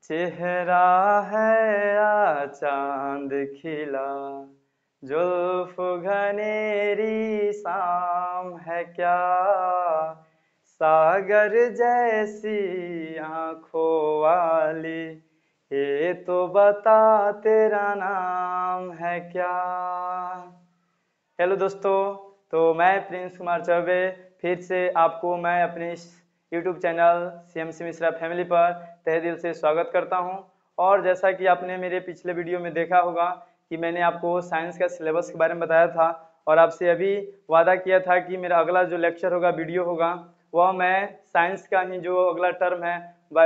चेहरा है या चांद खिला, जुल्फ घनेरी शाम है क्या, सागर जैसी आंखों वाली, ये तो बता तेरा नाम है क्या। हेलो दोस्तों, तो मैं प्रिंस कुमार चौबे फिर से आपको मैं अपने इस YouTube channel CMC Mishra family पर तहे दिल से स्वागत करता हूं। और जैसा कि आपने मेरे पिछले वीडियो में देखा होगा कि मैंने आपको साइंस का सिलेबस के बारे में बताया था और आपसे अभी वादा किया था कि मेरा अगला जो लेक्चर होगा, वीडियो होगा, वह मैं साइंस का ही जो अगला टर्म है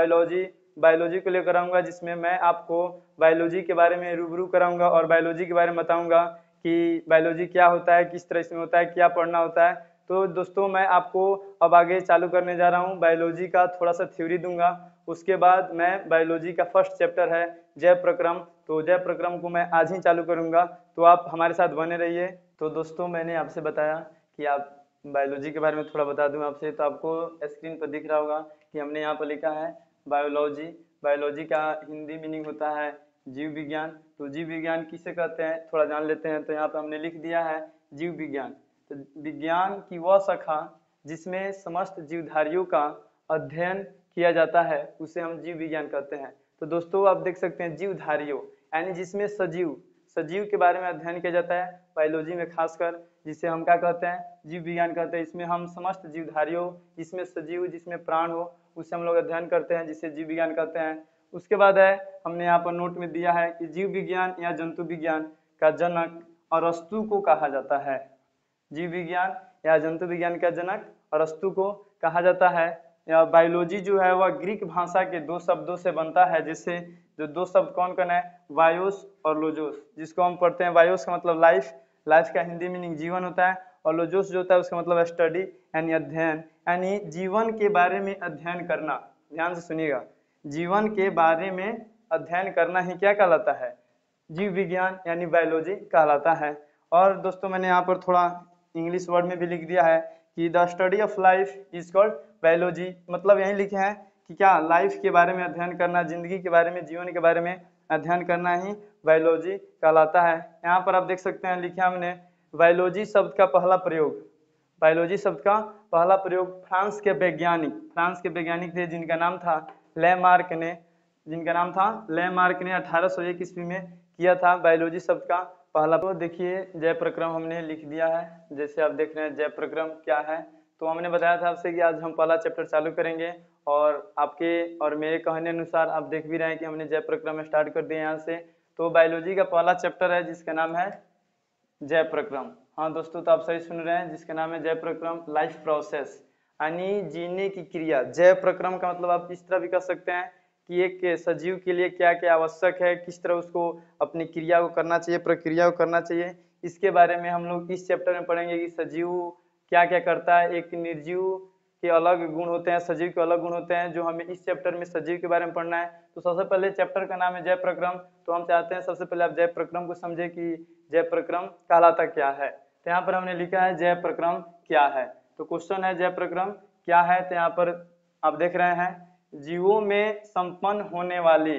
बायोलॉजी को लेकर आऊँगा, जिसमें मैं आपको बायोलॉजी के बारे में रूबरू कराऊँगा और बायोलॉजी के बारे में बताऊँगा कि बायोलॉजी क्या होता है, किस तरह इसमें होता है, क्या पढ़ना होता है। तो दोस्तों मैं आपको अब आगे चालू करने जा रहा हूँ, बायोलॉजी का थोड़ा सा थ्योरी दूंगा। उसके बाद मैं बायोलॉजी का फर्स्ट चैप्टर है जैव प्रक्रम, तो जैव प्रक्रम को मैं आज ही चालू करूँगा, तो आप हमारे साथ बने रहिए। तो दोस्तों मैंने आपसे बताया कि आप बायोलॉजी के बारे में थोड़ा बता दूं आपसे, तो आपको स्क्रीन पर दिख रहा होगा कि हमने यहाँ पर लिखा है बायोलॉजी। बायोलॉजी का हिंदी मीनिंग होता है जीव विज्ञान। तो जीव विज्ञान किसे कहते हैं थोड़ा जान लेते हैं। तो यहाँ पे हमने लिख दिया है जीव विज्ञान। तो विज्ञान की वह शाखा जिसमें समस्त जीवधारियों का अध्ययन किया जाता है उसे हम जीव विज्ञान कहते हैं। तो दोस्तों आप देख सकते हैं जीवधारियों यानी जिसमें सजीव के बारे में अध्ययन किया जाता है बायोलॉजी में, खासकर जिसे हम क्या कहते हैं, जीव विज्ञान कहते हैं। इसमें हम समस्त जीवधारियों, जिसमें सजीव, जिसमें प्राण हो, उसे हम लोग अध्ययन करते हैं, जिसे जीव विज्ञान कहते हैं। उसके बाद है हमने यहाँ पर नोट में दिया है कि जीव विज्ञान या जंतु विज्ञान का जनक अरस्तु को कहा जाता है। जीव विज्ञान या जंतु विज्ञान का जनक अरस्तु को कहा जाता है। या बायोलॉजी जो है वह ग्रीक भाषा के दो शब्दों से बनता है, जिससे जो दो शब्द कौन कौन है, बायोस और लोजोस, जिसको हम पढ़ते हैं। बायोस का मतलब लाइफ, लाइफ का हिंदी मीनिंग जीवन होता है, और लोजोस जो होता है उसका मतलब स्टडी यानी अध्ययन, यानी जीवन के बारे में अध्ययन करना। ध्यान से सुनिएगा, जीवन के बारे में अध्ययन करना ही क्या कहलाता है, जीव विज्ञान यानी बायोलॉजी कहलाता है। और दोस्तों मैंने यहाँ पर थोड़ा इंग्लिश वर्ड में भी लिख दिया है कि the study of life is called biology. मतलब यही लिखे हैं कि क्या लाइफ के बारे में अध्ययन करना, जिंदगी के बारे में, जीवन के बारे में अध्ययन करना ही बायोलॉजी कहलाता है। यहाँ पर आप देख सकते हैं लिखा हमने बायोलॉजी शब्द का पहला प्रयोग, बायोलॉजी शब्द का पहला प्रयोग फ्रांस के वैज्ञानिक थे जिनका नाम था लेमार्क ने, 1801 ईस्वी में किया था बायोलॉजी शब्द का पहला। तो देखिए जय प्रक्रम हमने लिख दिया है, जैसे आप देख रहे हैं जय प्रक्रम क्या है। तो हमने बताया था आपसे कि आज हम पहला चैप्टर चालू करेंगे, और आपके और मेरे कहने अनुसार आप देख भी रहे हैं कि हमने जय प्रक्रम स्टार्ट कर दिया यहाँ से। तो बायोलॉजी का पहला चैप्टर है जिसका नाम है जय प्रक्रम। हाँ दोस्तों, तो आप सही सुन रहे हैं, जिसका नाम है जय प्रक्रम, लाइफ प्रोसेस यानी जीने की क्रिया। जय प्रक्रम का मतलब आप इस तरह भी कह सकते हैं कि एक सजीव के लिए क्या क्या आवश्यक है, किस तरह उसको अपनी क्रिया को करना चाहिए, प्रक्रिया को करना चाहिए, इसके बारे में हम लोग इस चैप्टर में पढ़ेंगे कि सजीव क्या क्या करता है। एक निर्जीव के अलग गुण होते हैं, सजीव के अलग गुण होते हैं, जो हमें इस चैप्टर में सजीव के बारे में पढ़ना है। तो सबसे पहले चैप्टर का नाम है जय प्रक्रम, तो हम चाहते हैं सबसे पहले आप जय प्रक्रम को समझे कि जय प्रक्रम कहलाता क्या है। तो यहाँ पर हमने लिखा है जय प्रक्रम क्या है। तो क्वेश्चन है जय प्रक्रम क्या है। तो यहाँ पर आप देख रहे हैं जीवों में संपन्न होने वाली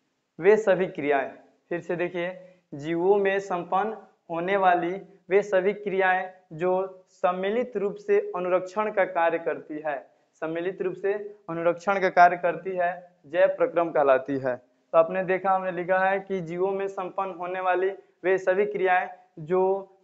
वे सभी क्रियाएं, फिर से देखिए, जीवों में संपन्न होने वाली वे सभी क्रियाएं जो सम्मिलित रूप से अनुरक्षण का कार्य करती है, सम्मिलित रूप से अनुरक्षण का कार्य करती है, जय प्रक्रम कहलाती है। तो आपने देखा हमने लिखा है कि जीवों में संपन्न होने वाली वे सभी क्रियाएं जो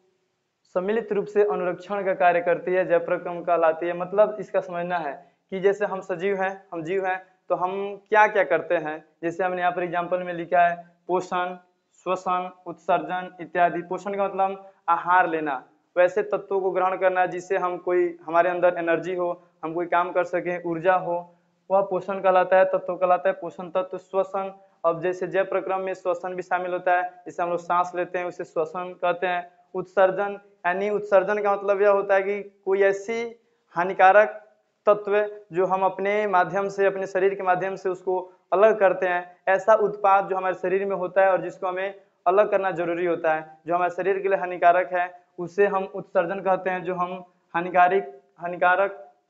सम्मिलित रूप से अनुरक्षण का कार्य करती है, जय प्रक्रम कहलाती है। मतलब इसका समझना है कि जैसे हम सजीव हैं, हम जीव हैं, तो हम क्या क्या करते हैं। जैसे हमने यहाँ पर एग्जाम्पल में लिखा है पोषण, श्वसन, उत्सर्जन इत्यादि। पोषण का मतलब आहार लेना, वैसे तत्वों को ग्रहण करना जिससे हम कोई, हमारे अंदर एनर्जी हो, हम कोई काम कर सकें, ऊर्जा हो, वह पोषण कहलाता है, तत्व कहलाता है पोषण तत्व। श्वसन, अब जैसे जय प्रक्रम में श्वसन भी शामिल होता है, जिससे हम लोग सांस लेते हैं उसे श्वसन कहते हैं। उत्सर्जन यानी उत्सर्जन का मतलब यह होता है कि कोई ऐसी हानिकारक तत्व जो हम अपने माध्यम से, अपने शरीर के माध्यम से उसको अलग करते हैं, ऐसा उत्पाद जो हमारे शरीर में होता है और जिसको हमें अलग करना जरूरी होता है, जो हमारे शरीर के लिए हानिकारक है, उसे हम उत्सर्जन कहते हैं। जो हम हानिकारक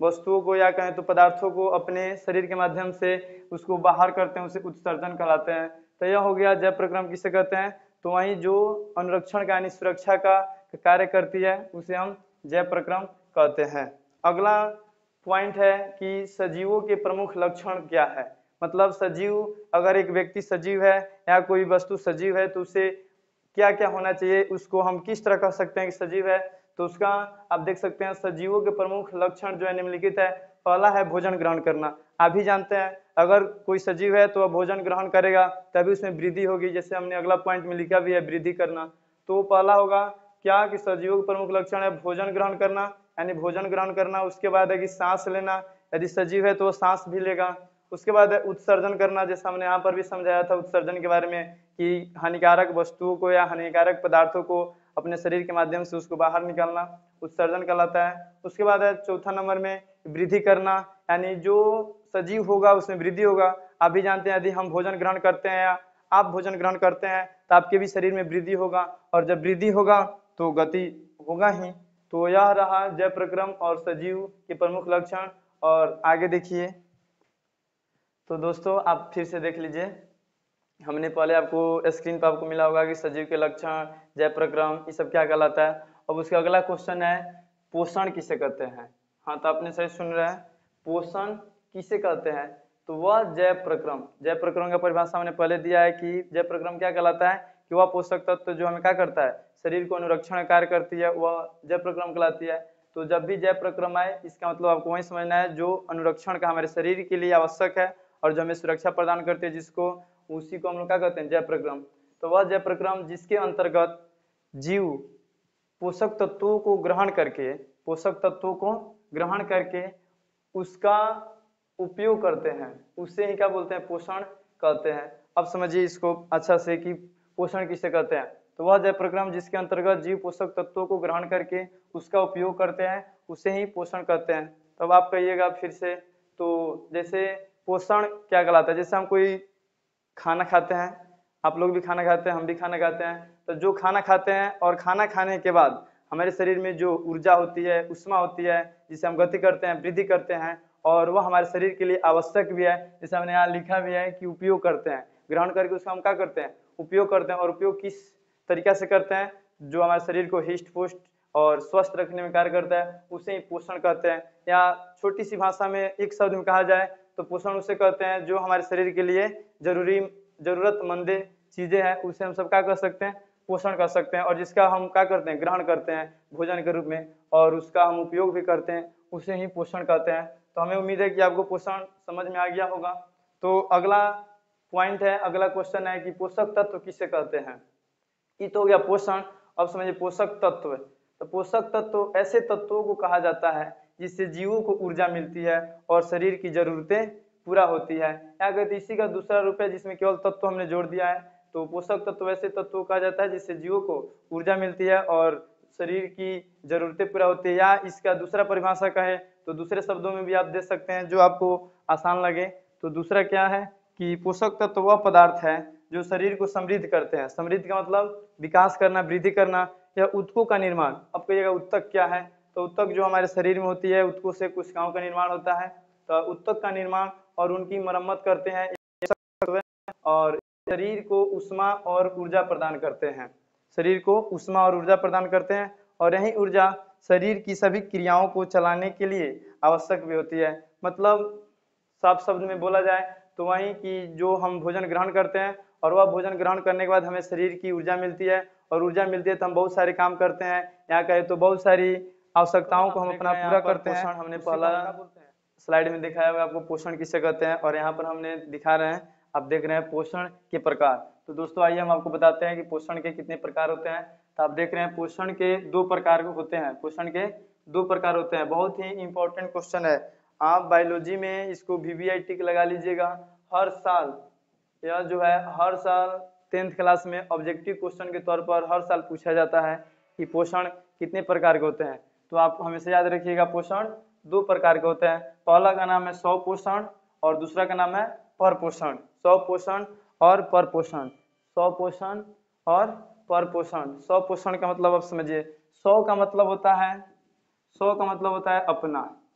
वस्तुओं को या कहें तो पदार्थों को अपने शरीर के माध्यम से उसको बाहर करते हैं, उसे उत्सर्जन कहलाते हैं। तो यह हो गया जय प्रक्रम किसे कहते हैं। तो वहीं जो अनुरक्षण का यानी सुरक्षा का कार्य करती है उसे हम जय प्रक्रम कहते हैं। अगला पॉइंट है कि सजीवों के प्रमुख लक्षण क्या है। मतलब सजीव, अगर एक व्यक्ति सजीव है या कोई वस्तु सजीव है तो उसे क्या क्या होना चाहिए, उसको हम किस तरह कह सकते हैं कि सजीव है। तो उसका आप देख सकते हैं सजीवों के प्रमुख लक्षण जो है निम्नलिखित है। पहला है भोजन ग्रहण करना। आप भी जानते हैं अगर कोई सजीव है तो वह भोजन ग्रहण करेगा तभी उसमें वृद्धि होगी, जैसे हमने अगला पॉइंट में लिखा भी है वृद्धि करना। तो पहला होगा क्या कि सजीवों के प्रमुख लक्षण है भोजन ग्रहण करना, यानी भोजन ग्रहण करना। उसके बाद है कि सांस लेना, यदि सजीव है तो वो सांस भी लेगा। उसके बाद है उत्सर्जन करना, जैसे हमने यहाँ पर भी समझाया था उत्सर्जन के बारे में कि हानिकारक वस्तुओं को या हानिकारक पदार्थों को अपने शरीर के माध्यम से उसको बाहर निकालना उत्सर्जन कहलाता है। उसके बाद है चौथा नंबर में वृद्धि करना, यानी जो सजीव होगा उसमें वृद्धि होगा। आप भी जानते हैं यदि हम भोजन ग्रहण करते हैं या आप भोजन ग्रहण करते हैं तो आपके भी शरीर में वृद्धि होगा, और जब वृद्धि होगा तो गति होगा ही। तो यह रहा जय प्रक्रम और सजीव के प्रमुख लक्षण। और आगे देखिए तो दोस्तों आप फिर से देख लीजिए, हमने पहले आपको स्क्रीन पर आपको मिला होगा कि सजीव के लक्षण, जय प्रक्रम, ये सब क्या कहलाता है। अब उसका अगला क्वेश्चन है पोषण किसे कहते हैं। हाँ तो आपने सही सुन रहे हैं, पोषण किसे कहते हैं। तो वह जय प्रक्रम, जय प्रक्रम का परिभाषा हमने पहले दिया है कि जय प्रक्रम क्या कहलाता है कि वह पोषक तत्व जो हमें क्या करता है, शरीर को अनुरक्षण कार्य करती है, वह जय प्रक्रम कहलाती है। तो जब भी जय प्रक्रम आए इसका मतलब आपको वही समझना है जो अनुरक्षण का हमारे शरीर के लिए आवश्यक है और जो हमें सुरक्षा प्रदान करती है, जिसको उसी को हम लोग क्या कहते हैं जय प्रक्रम। तो वह जय प्रक्रम जिसके अंतर्गत जीव पोषक तत्वों को ग्रहण करके, पोषक तत्वों को ग्रहण करके उसका उपयोग करते हैं, उससे ही क्या बोलते हैं पोषण कहते हैं। अब समझिए इसको अच्छा से कि पोषण किसे कहते हैं। तो वह जय प्रक्रम जिसके अंतर्गत जीव पोषक तत्वों को ग्रहण करके उसका उपयोग करते हैं उसे ही पोषण कहते हैं। तब आप कहिएगा फिर से, तो जैसे पोषण क्या कहलाता है, जैसे हम कोई खाना खाते हैं, आप लोग भी खाना खाते हैं, हम भी खाना खाते हैं। तो जो खाना खाते हैं और खाना खाने के बाद हमारे शरीर में जो ऊर्जा होती है, उष्मा होती है, जिसे हम गति करते हैं, वृद्धि करते हैं, और वह हमारे शरीर के लिए आवश्यक भी है। जैसे हमने यहाँ लिखा भी है कि उपयोग करते हैं, ग्रहण करके उसका हम क्या करते हैं उपयोग करते हैं। और उपयोग किस तरीका से करते हैं, जो हमारे शरीर को हिष्ट पुष्ट और स्वस्थ रखने में कार्य करता है उसे ही पोषण कहते हैं। या छोटी सी भाषा में एक शब्द में कहा जाए तो पोषण उसे कहते हैं जो हमारे शरीर के लिए जरूरतमंद चीजें हैं, उसे हम सब क्या कर सकते हैं पोषण कर सकते हैं, और जिसका हम क्या करते हैं ग्रहण करते हैं भोजन के रूप में, और उसका हम उपयोग भी करते हैं, उसे ही पोषण कहते हैं। तो हमें उम्मीद है कि आपको पोषण समझ में आ गया होगा। तो अगला पॉइंट है, अगला क्वेश्चन है कि पोषक तत्व किसे कहते हैं। ये तो हो गया पोषण। अब समझिए पोषक तत्व। तो पोषक तत्व ऐसे तत्वों को कहा जाता है जिससे जीवों को ऊर्जा मिलती है और शरीर की जरूरतें पूरा होती है। या अगर इसी का दूसरा रूप है जिसमें केवल तत्व हमने जोड़ दिया है। तो पोषक तत्व ऐसे तत्वों कहा जाता है जिससे जीवों को ऊर्जा मिलती है और शरीर की जरूरतें पूरा होती है। या इसका दूसरा परिभाषा कहे तो दूसरे शब्दों में भी आप दे सकते हैं जो आपको आसान लगे। तो दूसरा क्या है कि पोषक तत्व वह पदार्थ है जो शरीर को समृद्ध करते हैं। समृद्ध का मतलब विकास करना, वृद्धि करना, या ऊतकों का निर्माण। अब कहिएगा ऊतक क्या है, तो ऊतक जो हमारे शरीर में होती है, ऊतकों से कोशिकाओं का निर्माण होता है। तो ऊतक का निर्माण और उनकी मरम्मत करते हैं और शरीर को उष्मा और ऊर्जा प्रदान करते हैं। शरीर को उष्मा और ऊर्जा प्रदान करते हैं, और यही ऊर्जा शरीर की सभी क्रियाओं को चलाने के लिए आवश्यक भी होती है। मतलब साफ शब्द में बोला जाए तो वही कि जो हम भोजन ग्रहण करते हैं और वह भोजन ग्रहण करने के बाद हमें शरीर की ऊर्जा मिलती है, और ऊर्जा मिलती है तो हम बहुत सारे काम करते हैं। यहाँ कहे तो बहुत सारी आवश्यकताओं को हम अपना पूरा करते हैं। हमने पहला स्लाइड में दिखाया हुआ आपको पोषण किसे कहते हैं, और यहाँ पर हमने दिखा रहे हैं, आप देख रहे हैं पोषण के प्रकार। तो दोस्तों आइए हम आपको बताते हैं कि पोषण के कितने प्रकार होते हैं। तो आप देख रहे हैं पोषण के 2 प्रकार होते हैं। पोषण के 2 प्रकार होते हैं। बहुत ही इंपॉर्टेंट क्वेश्चन है, आप बायोलॉजी में इसको VVI टिक लगा लीजिएगा। हर साल यह जो है हर साल 10th क्लास में ऑब्जेक्टिव क्वेश्चन के तौर पर हर साल पूछा जाता है कि पोषण कितने प्रकार के होते हैं। तो आप हमेशा याद रखिएगा पोषण 2 प्रकार के होते हैं। पहला का नाम है स्व पोषण और दूसरा का नाम है पर पोषण। स्व पोषण और पर पोषण, स्व पोषण और पर पोषण। स्व पोषण का मतलब आप समझिए, स्व का मतलब होता है अपना,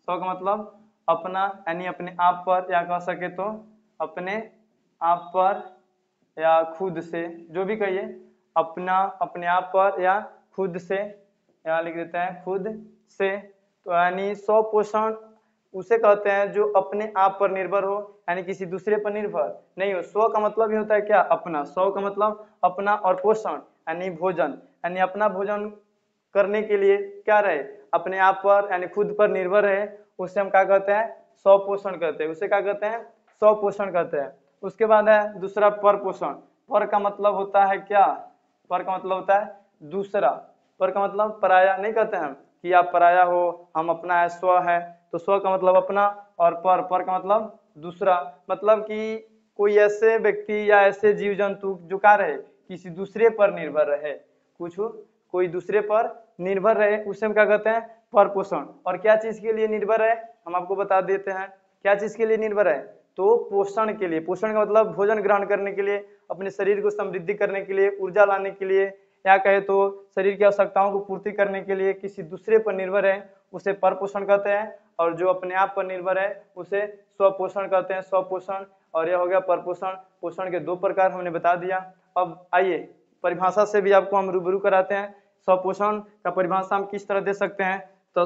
स्व का मतलब अपना, यानी अपने आप पर, या कह सके तो अपने आप पर या खुद से, जो भी कहिए, अपना, अपने आप पर या खुद से, यहाँ लिख देते हैं खुद से। तो यानी स्व पोषण उसे कहते हैं जो अपने आप पर निर्भर हो, यानी किसी दूसरे पर निर्भर नहीं हो। स्व का मतलब ही होता है क्या? अपना। स्व का मतलब अपना, और पोषण यानी भोजन, यानी अपना भोजन करने के लिए क्या रहे? अपने आप पर यानी खुद पर निर्भर रहे, उसे हम क्या कहते हैं? स्व पोषण कहते हैं। उसे क्या कहते हैं? स्व पोषण कहते हैं। उसके बाद है दूसरा पर पोषण। पर का मतलब होता है क्या? पर का मतलब होता है दूसरा। पर का मतलब पराया नहीं कहते हैं कि आप पराया हो, हम अपना है, स्व है। तो स्व का मतलब अपना, और पर का मतलब दूसरा। मतलब कि कोई ऐसे व्यक्ति या ऐसे जीव जंतु जो क्या रहे? किसी दूसरे पर निर्भर रहे, कुछ कोई दूसरे पर निर्भर रहे, उसे हम क्या कहते हैं? पर पोषण। और क्या चीज के लिए निर्भर है? हम आपको बता देते हैं क्या चीज के लिए निर्भर है। तो पोषण के लिए। पोषण का मतलब भोजन ग्रहण करने के लिए, अपने शरीर को समृद्धि करने के लिए, ऊर्जा लाने के लिए, या कहे तो शरीर की आवश्यकताओं को पूर्ति करने के लिए किसी दूसरे पर निर्भर है, उसे पर पोषण कहते हैं। और जो अपने आप पर निर्भर है उसे स्व पोषण कहते हैं, स्व पोषण। और यह हो गया पर पोषण। पोषण के दो प्रकार हमने बता दिया। अब आइए परिभाषा से भी आपको हम रूबरू कराते हैं। स्व पोषण का परिभाषा हम किस तरह दे सकते हैं? तो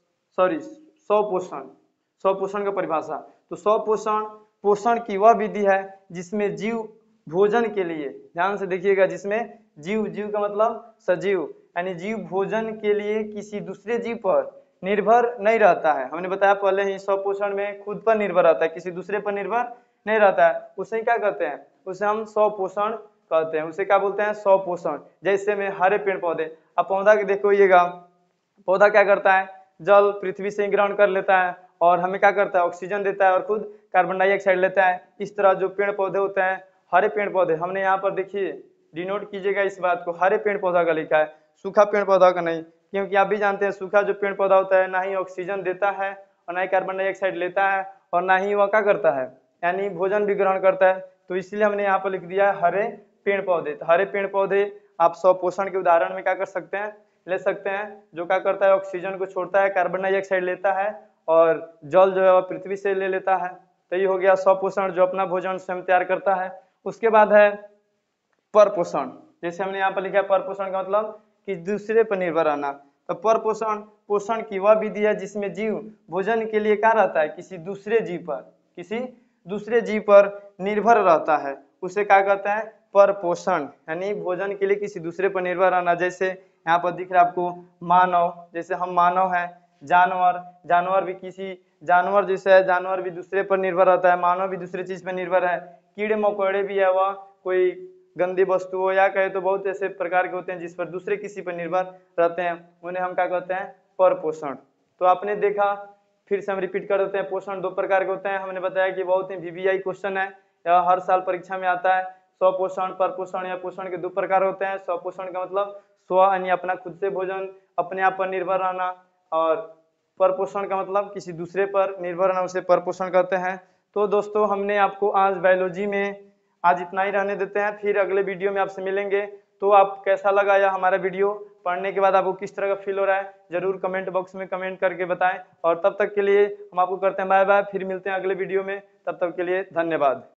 स्व पोषण, स्व पोषण का परिभाषा। तो स्व पोषण पोषण की वह विधि है जिसमें जीव भोजन के लिए, ध्यान से देखिएगा, जिसमें जीव, जीव का मतलब सजीव, यानी जीव भोजन के लिए किसी दूसरे जीव पर निर्भर नहीं रहता है। हमने बताया पहले ही, स्व पोषण में खुद पर निर्भर रहता है, किसी दूसरे पर निर्भर नहीं रहता है। उसे क्या कहते हैं? उसे हम स्व पोषण कहते हैं। उसे क्या बोलते हैं? स्व पोषण। जैसे में हरे पेड़ पौधे, अब पौधा के देखिएगा, पौधा क्या करता है? जल पृथ्वी से ग्रहण कर लेता है और हमें क्या करता है? ऑक्सीजन देता है और खुद कार्बन डाइऑक्साइड लेता है। इस तरह जो पेड़ पौधे होते हैं, हरे पेड़ पौधे, हमने यहाँ पर देखिए, डिनोट कीजिएगा इस बात को, हरे पेड़ पौधा का लिखा है, सूखा पेड़ पौधा का नहीं। क्योंकि आप भी जानते हैं सूखा जो पेड़ पौधा होता है ना ही ऑक्सीजन देता है और ना ही कार्बन डाइऑक्साइड लेता है, और ना ही वह क्या करता है, यानी भोजन भी ग्रहण करता है। तो इसलिए हमने यहाँ पर लिख दिया है हरे पेड़ पौधे। तो हरे पेड़ पौधे आप स्व पोषण के उदाहरण में क्या कर सकते हैं? ले सकते हैं। जो क्या करता है? ऑक्सीजन को छोड़ता है, कार्बन डाइऑक्साइड लेता है और जल जो है पृथ्वी से ले लेता है। तो ये हो गया स्व पोषण, जो अपना भोजन स्वयं तैयार करता है। उसके बाद है पर पोषण। जैसे हमने यहाँ पर लिखा है पर पोषण का मतलब कि दूसरे पर निर्भर रहना। तो पर पोषण पोषण की वह विधि है जिसमें जीव भोजन के लिए क्या रहता है? किसी दूसरे जीव पर, किसी दूसरे जीव पर निर्भर रहता है, उसे क्या कहते हैं? पर पोषण, यानी भोजन के लिए किसी दूसरे पर निर्भर रहना। जैसे यहाँ पर दिख रहा है आपको मानव, जैसे हम मानव हैं, जानवर, जानवर भी किसी, जानवर जैसे है, जानवर भी दूसरे पर निर्भर रहता है, मानव भी दूसरे चीज पर निर्भर है। कीड़े मकोड़े भी है, वह कोई गंदी वस्तु हो या कहे तो बहुत ऐसे प्रकार के होते हैं जिस पर दूसरे किसी पर निर्भर रहते हैं, उन्हें हम क्या कहते हैं? पर पोषण। तो आपने देखा, फिर से हम रिपीट कर देते हैं, पोषण दो प्रकार के होते हैं। हमने बताया कि बहुत ही वीवीआई क्वेश्चन है, यह हर साल परीक्षा में आता है। स्व पोषण, पर पोषण या पोषण के दो प्रकार होते हैं। स्व पोषण का मतलब स्व यानी अपना खुद से भोजन, अपने आप पर निर्भर रहना, और पर पोषण का मतलब किसी दूसरे पर निर्भर रहना, उसे पर पोषण कहते हैं। तो दोस्तों हमने आपको आज बायोलॉजी में आज इतना ही रहने देते हैं, फिर अगले वीडियो में आपसे मिलेंगे। तो आप कैसा लगा यह हमारा वीडियो, पढ़ने के बाद आपको किस तरह का फील हो रहा है, जरूर कमेंट बॉक्स में कमेंट करके बताएं। और तब तक के लिए हम आपको करते हैं बाय बाय, फिर मिलते हैं अगले वीडियो में, तब तक के लिए धन्यवाद।